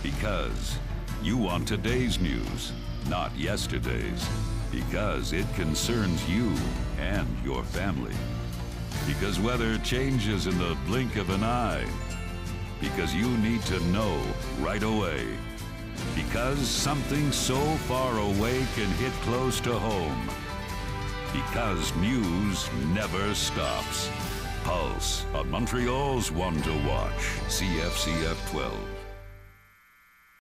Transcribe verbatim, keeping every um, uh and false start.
Because you want today's news, not yesterday's. Because it concerns you and your family. Because weather changes in the blink of an eye. Because you need to know right away. Because something so far away can hit close to home. Because news never stops. Pulse on Montreal's one to watch, C F C F twelve.